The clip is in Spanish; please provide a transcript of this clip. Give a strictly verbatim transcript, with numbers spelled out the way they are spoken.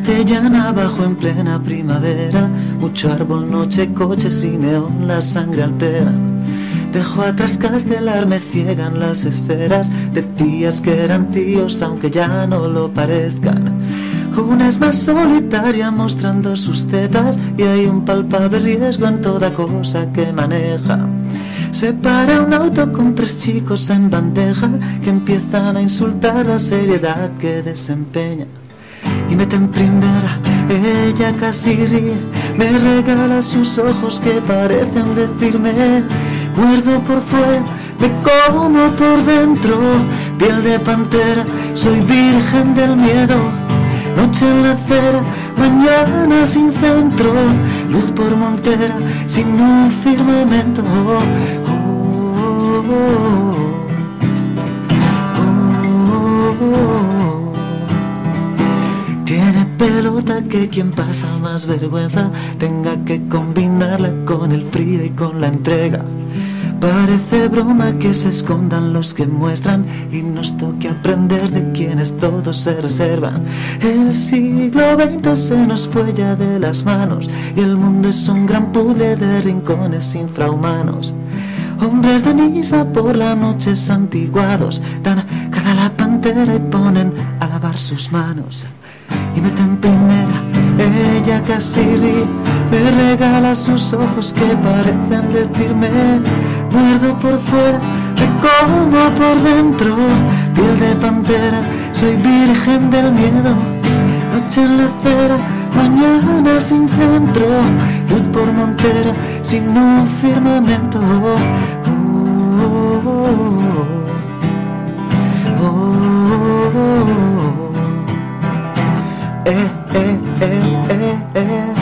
castellana bajo en plena primavera, mucho árbol, noche, coches y neón, la sangre altera. Dejo atrás castelar, me ciegan las esferas de tías que eran tíos aunque ya no lo parezcan. Una es más solitaria mostrando sus tetas y hay un palpable riesgo en toda cosa que maneja. Se para un auto con tres chicos en bandeja que empiezan a insultar la seriedad que desempeña. Y mete en primera, ella casi ríe, me regala sus ojos que parecen decirme: muerdo por fuera, me como por dentro, piel de pantera, soy virgen del miedo. Noche en la acera, mañana sin centro, luz por montera, sin un firmamento. Oh, oh, oh, oh, oh. Tiene pelota que quien pasa más vergüenza tenga que combinarla con el frío y con la entrega. Parece broma que se escondan los que muestran y nos toque aprender de quienes todos se reservan. El siglo veinte se nos fue ya de las manos y el mundo es un gran puzzle de rincones infrahumanos. Hombres de misa por la noche santiguados dan cada la pantera y ponen a lavar sus manos. Y meten primera, ella casi ríe, me regala sus ojos que parecen decirme: muerdo por fuera, me como por dentro, piel de pantera, soy virgen del miedo. Noche en la acera, mañana sin centro, luz por montera, sin un firmamento. Oh, oh, oh, oh, oh, oh. Eh, eh, eh, eh, eh.